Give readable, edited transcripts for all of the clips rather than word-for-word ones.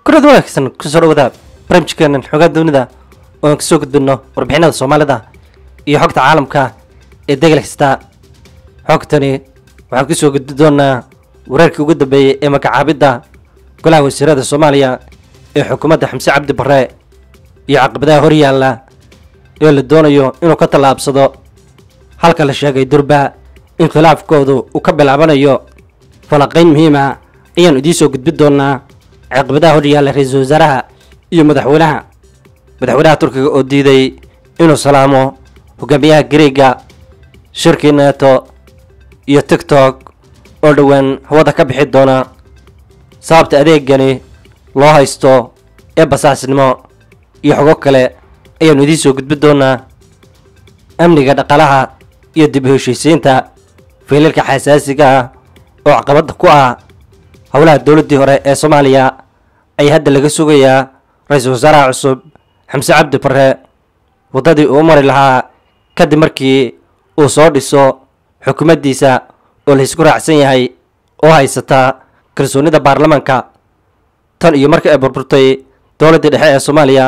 كل ذولا كسن كسر وذا برامج كان حاجات دوندا ونكسوق دنو وربحنا الصومال ده يحقق عالم كا الدجال كستا حقتني وحكسوق دونا ورك وجد بي إما كعابدة كلها وسيرة الصومالية حكومة حمزة عبد البراء يعقب ده هوريا الله يقول الدونا يو إنه قتل أبصده halka la sheegay durba inqilaafkoodu uu ka bilaabanayo falaqayn muhiim ah ayaan idin soo gudbin doonaa caqabadaha horyaalla ra'iisul wasaaraha iyo madaxweynaha Turkiga oo diiday inuu salaamo hogaamiyaha Greega shirkii NATO iyo TikTok oo dhawaan hawada ka bixi doona sababta adeegani loo haysto ee basaasnimo iyo xogo kale ayaan idin soo gudbin doonaa amniga dhaqaalaha iyo dib u heshiisiinta fiilalka xasaasiga ah oo caqabad ku ah howlaha dawladii hore ee Soomaaliya ay hadda laga sugayaa ra'iisul wasaaraha cusub Xamse Cabdi Barre wadadii uu mari lahaa kadib markii uu soo dhiso xukuumaddiisa oo la isku raacsan yahay oo haysata kalsoonida baarlamaanka tan iyo markii ay burburtay dawladii dhexe ee Soomaaliya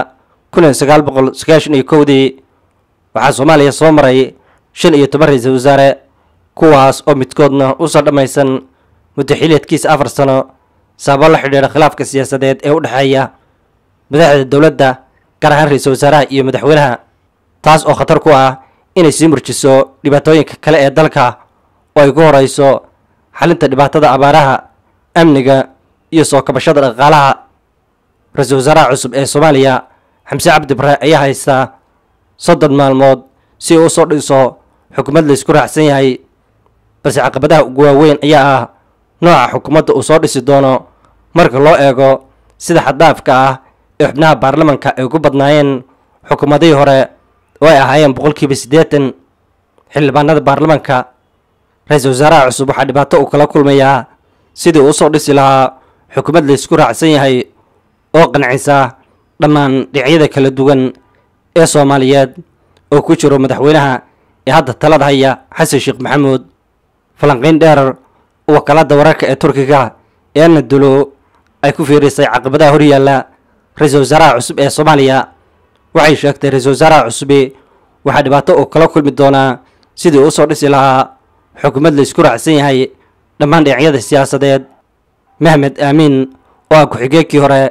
1991 waxaa Soomaaliya soo maray 15 ra'iisul wasaare kuwaas oo midkoodna u soo dhamaysan muddo xilliyeedkiisa 4 sano sabab la xiriira khilaafka siyaasadeed ee u dhaxeeya madaxda dawladda gaar ahaan ra'iisul wasaaraha iyo madaxweynaha taas oo khatar ku ah inay sii murjiso dhibaatooyinka kale ee dalka oo ay ku horeyso xalinta dhibaatada abaaraha amniga iyo soo kabashada dhaqaalaha ra'iisul wasaaraha cusub ee Soomaaliya Xamse Cabdi Barre ayaa haysta 30 maalmood si uu soo dhiso xukuumad la isku raacsan yahay balse caqabadaha ugu waaweyn ayaa ah nooca xukuumadda uu soo dhisi doono marka loo eego sida xadaafka ah ee xubnaha baarlamaanka ay ugu badnaayeen xukuumadihii hore oo ay ahaayeen 80% xildhibaanada baarlamaanka ra'iisul wasaaraha cusub waxaa dhibaato uu kala kulmayaa sidii uu soo dhisi lahaa xukuumad la isku raacsan yahay oo qancisa dhammaan dhinacyada kala duwan ee Soomaaliyeed oo ku jiro madaxweynaha ee hadda talada haya Xasan Sheekh Maxamuud falanqayn dheer oo wakaalada wararka ee Turkiga ee Anadolu ay ku fiirisay caqabadaha horyaalla ra'iisul wasaaraha cusub ee Soomaaliya waxay sheegtay ra'iisul wasaaraha cusub waxa dhibaato oo kala kulmi doona sidii uu soo dhisi lahaa xukuumad la isku raacsan yahay dhammaan dhinacyada siyaasadeed Maxamed Aamin oo ku xigeenkii hore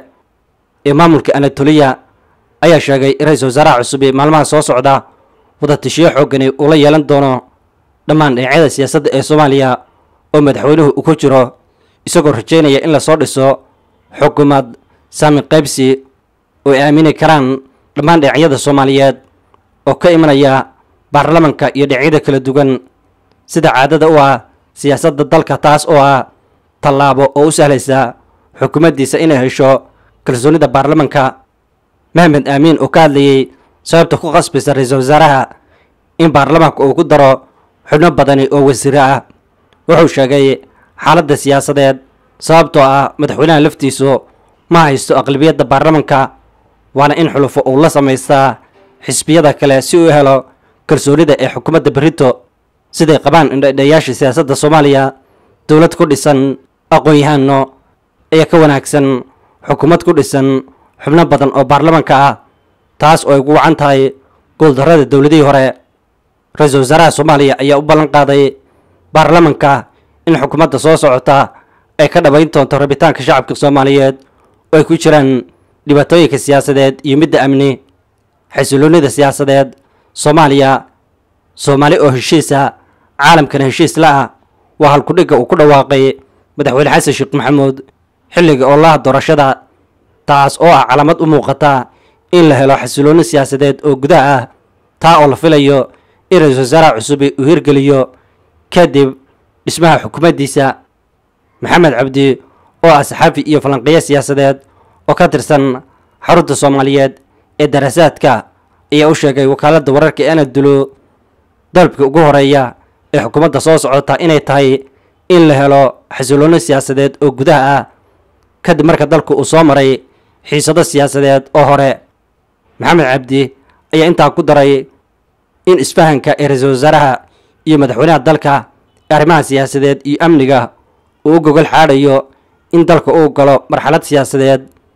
ee maamulka Anatoliya ayaa sheegay ra'iisul wasaaraha cusub maalmaha soo socda wada tashiyo xooggan uu la yeelan doono dhammaan dhinacyada siyaasadda ee Soomaaliya oo madaxweynuhu uu ku jiro isagoo rajeynaya in la soo dhiso xukuumad saamin qaybsi oo ay aamini karaan dhammaan dhinacyada Soomaaliyeed oo ka imanaya baarlamaanka iyo dhinacyada kala duwan sida caadada u ah siyaasadda dalka taas oo ah tallaabo oo u sahlaysa xukuumaddiisa inay hesho kalsoonida baarlamaanka Maxamed Aamin oo ka hadlayay sababta ku qasbaysa ra'iisul wasaaraha in baarlamaanka uu ku daro xubno badan oo wasiir ah wuxuu sheegay xaaladda siyaasadeed sababtoo ah madaxweynaha laftiisu ma haysto aqlabiyadda baarlamaanka waana in xulufo uu la sameystaa xisbiyada kale si uu helo kalsoonida ee xukuumadda berrito siday qabaan indhayaasha siyaasadda Soomaaliya dawlad ku dhisan aqoon-yahano ayaa ka wanaagsan xukuumad ku dhisan xubno badan oo baarlamaanka ah taas oo ay ugu wacan tahay gooldarrada dawladihii hore ra'iisul wasaaraha Soomaaliya ayaa u ballan qaaday baarlamaanka in xukuumadda soo socota ay ka dhabayn doonto rabitaanka shacabka Soomaaliyeed oo ay ku jiraan dhibaatooyinka siyaasadeed iyo midda amni xasiloonida siyaasadeed Soomaali oo heshiisa caalamkana heshiis la ah waa halku dhiga uu ku dhawaaqay madaxweyne Xasan Sheekh Maxamuud xilliga oo la doorashada taas oo ah calaamad u muuqata in la helo xasilooni siyaasadeed oo gudaha ah taa oo la filayo in ra'iisul wasaaraha cusub uu hirgeliyo kadib dhismaha xukuumaddiisa Maxamed Cabdi oo ah saxaafi iyo falanqeeye siyaasadeed oo ka tirsan xarunta Soomaaliyeed ee daraasaadka ayaa u sheegay wakaalada wararka ee Anadolu dalabka ugu horeeya ee xukuumadda soo socota inay tahay in la helo xasilooni siyaasadeed oo gudaha ah kadib marka dalku uu soo maray xiisado siyaasadeed oo hore Maxamed Cabdi ayaa intaa ku daray in isfahanka ee ra'iisul wasaaraha iyo madaxweynaha dalka arrimaha siyaasadeed iyo amniga uu gogol xaadayo in dalka uu galo marxalad siyaasadeed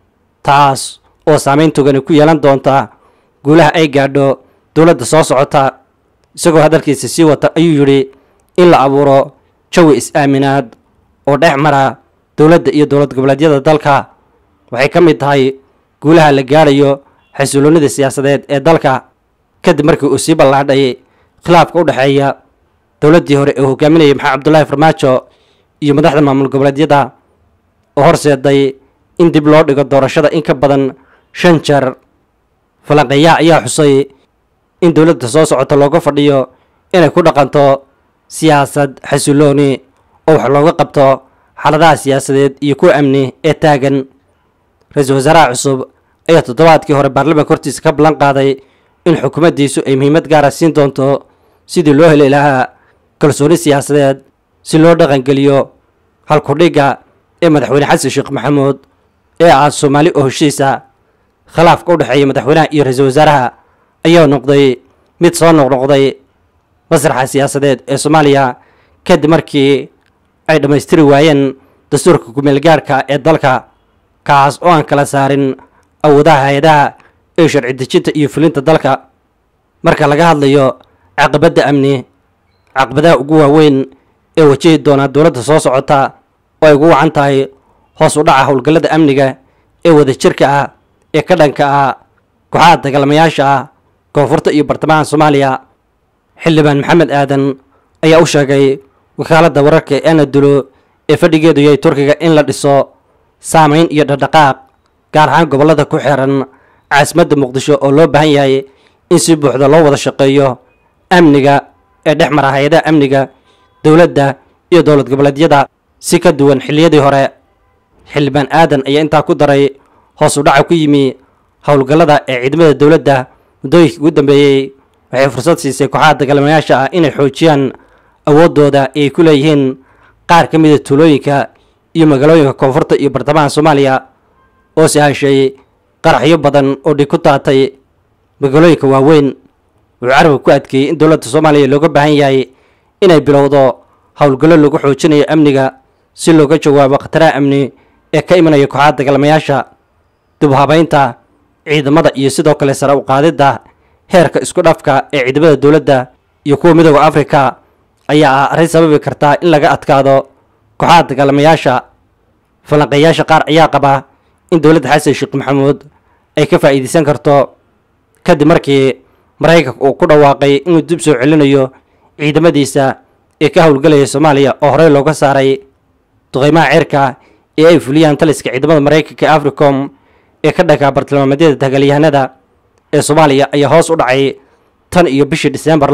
taas oo saameyn togan ku yeelan doonta guulaha ay gaadho dowladda soo socota. isagoo hadalkiisa sii wata ayuu yidhi in la abuuro jawi is-aaminaad oo dhex mara dowladda iyo dowlad goboleedyada dalka waxay ka mid tahay guulaha la gaadhayo xasiloonida siyaasadeed ee dalka kadib markii uu sii ballaadhay khilaafka u dhexeeya dowladdii hore ee hogaaminayay maxamed cabdullaahi farmaajo iyo madaxda maamul goboleedyada oo horseeday in dib loo dhigo doorashada in ka badan 5 jeer. falanqeeyaha ayaa xusay in dowladda soo socota looga fadhiyo inay ku dhaqanto siyaasad xasilooni oo wax looga qabto xaaladaha siyaasadeed iyo kuwa amni ee taagan. ra-iisul wasaaraha cusub ayaa toddobaadkii hore baarlamaanka hortiisa ka ballan qaaday in xukuumaddiisu ay muhiimad gaara siin doonto sidii loo heli lahaa kalsooni siyaasadeed si loo dhaqangeliyo halkudhigga ee madaxweyne xasan sheekh maxamuud ee ah Soomaali oo heshiisa. khilaafka u dhexeeya madaxweynaha iyo ra-iisul wasaaraha ayaa noqday mid soo noqnoqday masraxa siyaasadeed ee Soomaaliya kadib markii ay dhammaystiri waayeen dastuurka ku-meel gaarka ee dalka kaas oo aan kala saarin awoodaha hay-adaha ee sharci dejinta iyo fulinta dalka. marka laga hadlayo caqabadda amni caqabadaha ugu waaweyn ee wajihi doona dowladda soo socota oo ay ugu wacan tahay hoos u dhaca howlgallada amniga ee wadajirka ah ee ka dhanka ah kooxaha dagaalamayaasha ah koonfurta iyo bartamaha Soomaaliya. xildhibaan maxamed aadan ayaa u sheegay wakaaladda wararka ee Anadolu ee fadhigeedu yahay Turkiga in la dhiso saameyn iyo dhaqdhaqaaq gaar ahaan gobollada ku xiran caasimadda Muqdisho oo loo baahan yahay in si buuxda loo wada shaqeeyo amniga ee dhex mara hay'adaha amniga dowladda iyo dowlad goboleedyada si ka duwan xilliyadii hore. xildhibaan aadan ayaa intaa ku daray hoos u dhaca ku yimi howlgallada ee ciidamada dowladda muddooyinkii ugu dambeeyey waxay fursad siisay kooxaha dagaalamayaasha ah inay xoojiyaan awooddooda ay ku leeyihiin qaar ka mida tuulooyinka iyo magaalooyinka koonfurta iyo bartamaha Soomaaliya oo sahashay qaraxyo badan oo dhig ku taatay magaalooyinka waaweyn. wuxuu carabka ku adkeeyey in dowladda Soomaaliya looga baahan yahay inay bilowdo howlgallo lagu xoojinayo amniga si looga jawaabo khataraha amni ee ka imanaya kooxaha dagaalamayaasha. dib u habaynta ciidamada iyo sidoo kale sare u qaadidda heerka isku dhafka ee ciidamada dowladda iyo kuwa midowga Afrika ayaa arrin sababi karta in laga adkaado kooxaha dagaalamayaasha. falanqeeyaasha qaar ayaa qaba in dowladda xasan sheekh maxamuud ay ka faa'iideysan karto kadib markii Mareykanka uu ku dhawaaqay inuu dib soo celinayo ciidamadiisa ee ka howlgalaya Soomaaliya oo horey looga saaray duqeymaha cirka ee ay fuliyaan taliska ciidamada Mareykanka Africom ee ka dhanka bartilmaameedyada dagaalyahanada ee Soomaaliya ayaa hoos u dhacay tan iyo bishii December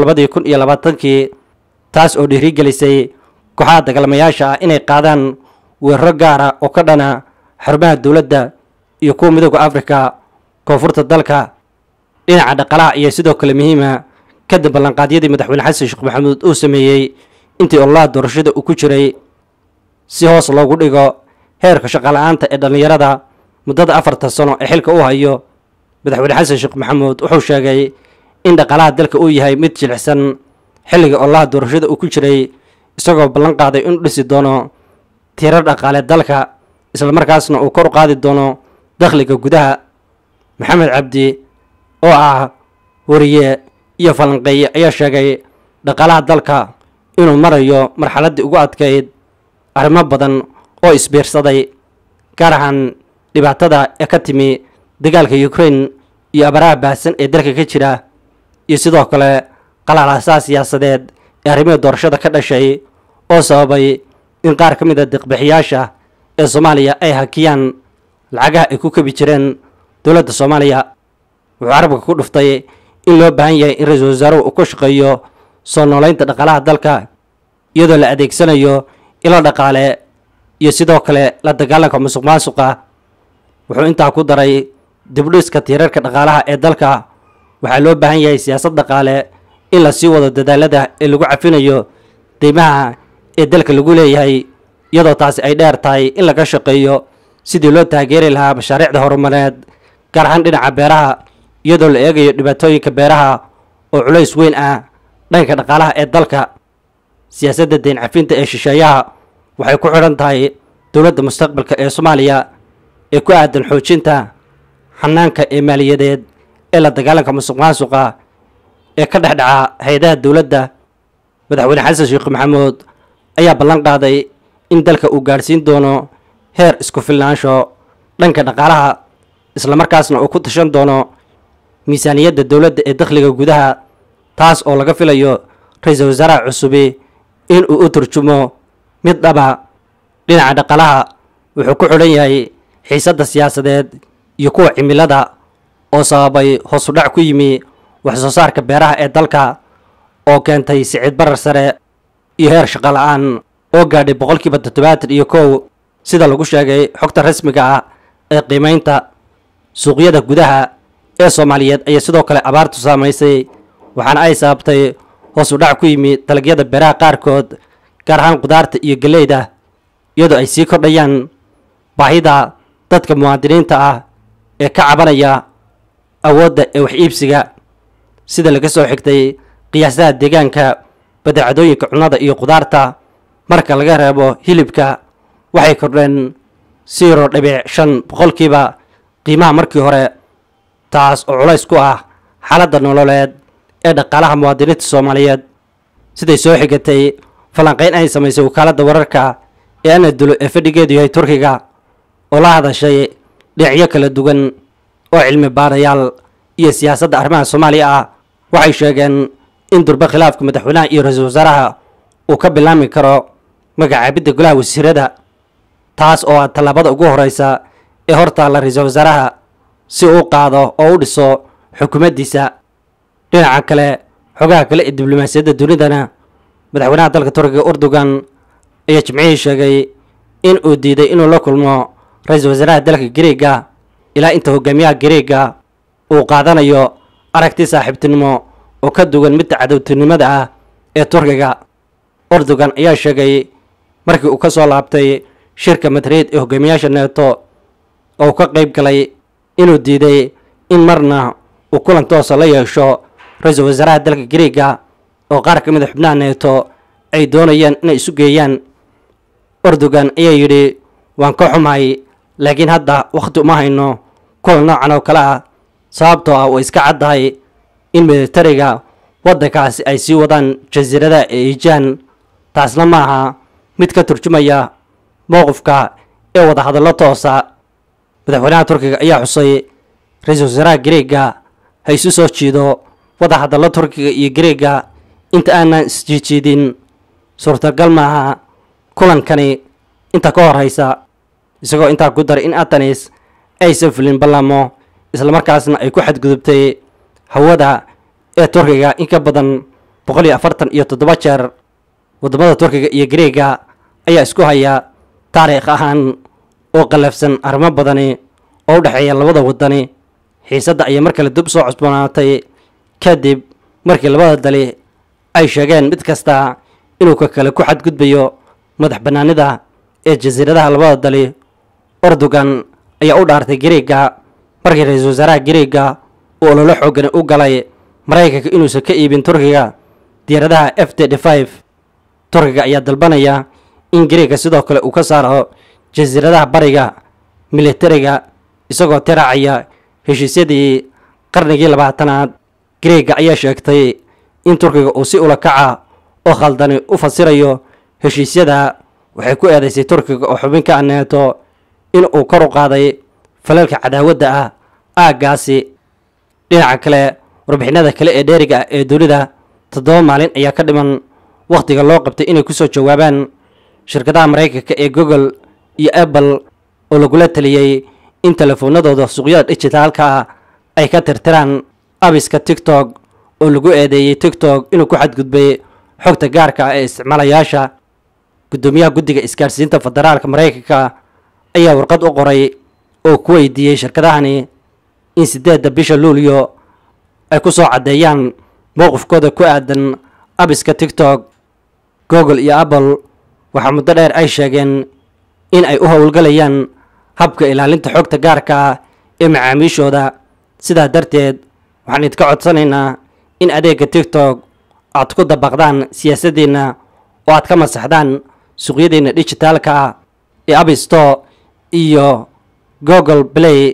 2020 taas oo dhiirigelisay kooxaha dagaalamayaasha ah inay qaadaan weeraro gaar ah oo ka dhana xarumaha dowladda iyo kuwa midowga Afrika koonfurta dalka. dhinaca dhaqaalaha ayaa sidoo kale muhiima kadib ballanqaadyadii madaxweyne xasan sheekh maxamuud uu sameeyey intii ololaha doorashada uu ku jiray si hoos loogu dhigo heerka shaqo la'aanta ee dhalinyarada muddada 4 sano ee xilka uu hayo. madaxweyne xasan sheekh maxamuud wuxuu sheegay in dhaqaalaha dalka uu yahay mid jilicsan xilliga ololaha doorashada uu ku jiray isagoo ballan qaaday inuu dhisi doono tiirar dhaqaale dalka isla markaasna uu kor u qaadi doono dakhliga gudaha. maxamed cabdi oo ah wariye iyo falanqeeye ayaa sheegay dhaqaalaha dalka inuu marayo marxaladdii ugu adkayd arrimo badan oo isbiirsaday gaar ahaan dhibaatada ee ka timi dagaalka Ukraine iyo abaraha baahsan ee dalka ka jira iyo sidoo kale qalalaasa siyaasadeed ee arrimaha doorashada ka dhashay oo sababay in qaar ka mid ah deeq-bixiyaasha ee Soomaaliya ay hakiyaan lacagaha ay ku kabi jireen dowladda Soomaaliya. wuxuu carabka ku dhuftay in loo baahan yahay in ra-iisul wasaaruhu uu ku shaqeeyo soo noolaynta dhaqaalaha dalka iyadoo la adeegsanayo ilo dhaqaale iyo sidoo kale la dagaalanka musuqmaasuqa. wuxuu intaa ku daray dib u dhiska tiirarka dhaqaalaha ee dalka waxaa loo baahan yahay siyaasad dhaqaale in la sii wado dadaalada ee lagu cafinayo deymaha ee dalka lagu leeyahay iyadoo taasi ay dheer tahay in laga shaqeeyo sidii loo taageeri lahaa mashaariicda horumarineed gaar ahaan dhinaca beeraha iyadoo la eegayo dhibaatooyinka beeraha oo culays weyn ah dhanka dhaqaalaha ee dalka. siyaasadda deyn cafinta ee shisheeyaha waxay ku xidhan tahay dowladda mustaqbalka ee Soomaaliya ee ku aadan xoojinta xanaanka ee maaliyadeed ee la dagaalanka musuqmaasuqa ee ka dhex dhaca hay-adaha dowladda. madaxweyne xasan sheekh maxamuud ayaa ballan qaaday in dalka uu gaadhsiin doono heer isku filnaansho dhanka dhaqaalaha, islamarkaasna uu ku tashan doono miisaaniyadda dowladda ee dakhliga gudaha, taas oo laga filayo ra-iisul wasaaraha cusubi in uu u turjumo mid dhaba. dhinaca dhaqaalaha wuxuu ku xidhan yahay xiisadda siyaasadeed iyo kuwa cimilada oo sababay hoos u dhac ku yimi wax soo saarka beeraha ee dalka, oo keentay sicid barar sare iyo heer shaqo la-aan oo gaadhay 71%, sida lagu sheegay xogta rasmiga ah ee qiimaynta suuqyada gudaha ee Soomaaliyeed. ayaa sidoo kale abaartu saamaysay, waxaana ay sababtay hoos u dhac ku yimi dalagyada beeraha qaarkood, gaar ahaan qudaarta iyo galleyda, iyadoo ay sii kordhayaan baahida dadka muwaadiniinta ah ee ka cabanaya awoodda ee wax iibsiga. sida laga soo xigtay qiyaasaha deegaanka, badeecadooyinka cunnada iyo qudaarta marka laga reebo hilibka waxay kordheen 0.5% qiimaha markii hore, taas oo culays ku ah xaaladda nololeed ee dhaqaalaha muwaadiniinta Soomaaliyeed. siday soo xigatay falanqayn ay samaysay wakaaladda wararka ee Anadolu ee fadhigeedu yahay Turkiga, oo la hadashay dhinacyo kala duwan oo cilmi baarayaal iyo siyaasadda arrimaha Soomaaliya ah, waxay sheegeen in durba khilaafka madaxweynaha iyo ra-iisul wasaaraha uu ka bilaami karo magacaabidda golaha wasiirada, taas oo ah tallaabada ugu horeysa ee hortaalla ra-iisul wasaaraha si uu qaado oo u dhiso xukuumaddiisa. dhinaca kale, xogaha kale ee diblomaasiyadda dunidana, madaxweynaha dalka Turkiga Erdogan ayaa Jimcihii sheegay in uu diiday inuu la kulmo ra-iisul wasaaraha dalka Greega ilaa inta hogaamiyaha Greega uu qaadanayo aragti saaxiibtinimo oo ka duwan midda cadowtinimada ah ee Turkiga. Erdogan ayaa sheegay markii uu ka soo laabtay shirka Madrid ee hogaamiyaasha NATO oo uu ka qayb galay inuu diiday in marna uu kulan toos ah la yeesho ra-iisul wasaaraha dalka Greega oo qaar ka mid ah xubnaha NATO ay doonayaan inay isu geeyaan. Erdogan ayaa yidhi, waan ka xumahay, laakiin hadda waqti uma hayno kulan noocan oo kale ah, sababtoo ah way iska caddahay in militariga waddankaasi ay sii wadaan jasiiradaha ee Aegean, taasna maaha mid ka turjumaya mowqifka ee wadahadallo toosa. madaxweynaha Turkiga ayaa xusay ra-iisul wasaaraha Greega ha isu soo jiido wadahadallo Turkiga iyo Greega inta aanan isjiidin, suurtagal maaha kulankani inta ka horeysa, isagoo intaa ku daray in Athens aysan fulin ballamo, islamarkaasna ay ku xadgudubtay hawada ee Turkiga in ka badan 147 jeer. wadamada Turkiga iyo Greega ayaa isku haya taariikh ahaan oo qalafsan arrimo badani oo u dhexeeya labada wadani. xiisadda ayaa mar kale dib soo cusboonaatay kadib markii labada dali ay sheegeen mid kasta inuu ka kale ku xadgudbayo madax bannaanida ee jasiiradaha labada dali. Erdogan ayaa u dhaartay Greega markii ra-iisul wasaaraha Greega uu olole xooggan u galay Mareykanka inuusan ka iibin Turkiga diyaaradaha F-35. Turkiga ayaa dalbanaya in Greega sidoo kale uu ka saaro jasiiradaha bariga militariga, isagoo tiraacaya heshiisyadii qarnigii 20aad. Greega ayaa sheegtay in Turkiga uu si ula kaca oo khaldani u fasirayo heshiisyada. waxay ku eedeysay Turkiga oo xubin ka ah NATO in uu kor u qaaday falalka cadaawadda ah aaggaasi. dhinaca kale, warbixinada kale ee dheeriga ah ee dunida 7 maalin ayaa ka dhiman waqtiga loo qabtay inay ku soo jawaabaan shirkadaha Mareykanka ee Google iyo Apple oo lagula taliyay in telefoonadooda suuqyada dijitaalka ah ay ka tirtiraan abiska TikTok oo lagu eedeeyay TikTok inuu ku xadgudbay xogta gaarka ah ee isticmaalayaasha. gudoomiyaha guddiga isgaarsiinta federaalka Mareykanka ayaa warqad u qoray oo ku weydiiyay shirkadahani in 8 bisha Luulyo ay ku soo cadeeyaan mowqifkooda ku aadan abiska TikTok. Google iyo Apple waxaa muddo dheer ay sheegeen in ay u howlgalayaan habka ilaalinta xogta gaarka ah ee macaamiishooda. sidaa darteed, waxaan idinka codsanaynaa in adeegga TikTok aad ku dabaqdaan siyaasaddeena oo aad ka masaxdaan suuqyadeena dijitaalka ah ee App Store iyo Google Play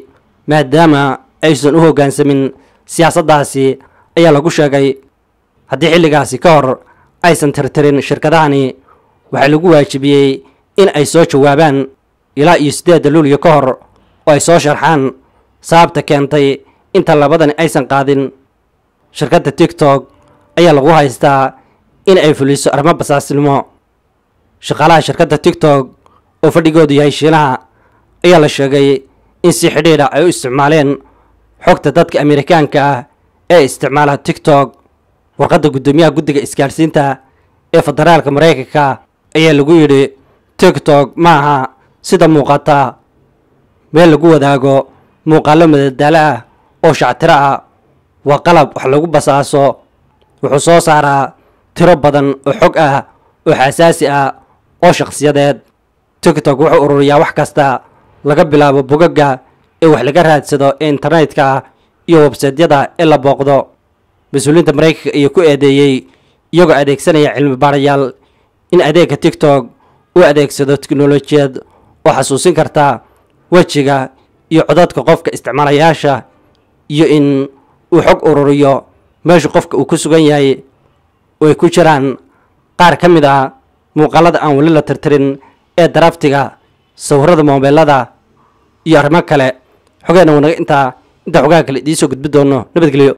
maadaama aysan u hoggaansamin siyaasaddaasi ayaa lagu sheegay. haddii xilligaasi ka hor aysan tirtirin shirkadahani, waxaa lagu waajibiyey in ay soo jawaabaan ilaa iyo 8 Luulyo ka hor oo ay soo sharxaan sababta keentay inta labadani aysan qaadin. shirkadda TikTok ayaa lagu haystaa in ay fuliso arrimo basaasnimo. shaqaalaha shirkadda TikTok oo fadhigoodu yahay Shiinaha ayaa la sheegay in si xidhiidha ay u isticmaaleen xogta dadka Amerikaanka ah ee isticmaala TikTok. warqadda guddoomiyaha guddiga isgaarsiinta ee federaalka Mareykanka ayaa lagu yidhi TikTok maaha sida muuqata meel lagu wadaago muuqaallo madadaalo ah oo shactiro ah. waa qalab wax lagu basaaso. wuxuu soo saaraa tiro badan oo xog ah oo xasaasi ah oo shakhsiyadeed. TikTok wuxuu ururiyaa wax kasta laga bilaabo bogagga ee wax laga raadsado ee internetka iyo websaydyada ee la booqdo. mas-uuliyiinta Mareykanka ayaa ku eedeeyey iyagoo adeegsanaya cilmi baarayaal in adeegga TikTok uu adeegsado tiknoolajiyad oo xasuusin karta wejiga iyo codadka qofka isticmaalayaasha, iyo in uu xog ururiyo meesha qofka uu ku sugan yahay oo ay ku jiraan qaar ka mid ah muuqaalada aan weli la tirtirin ee daraftiga, sawirrada moobeelada iyo arrimo kale. xogeena wanaga inta xogaha kale idiin soo gudbi doono. nabadgelyo.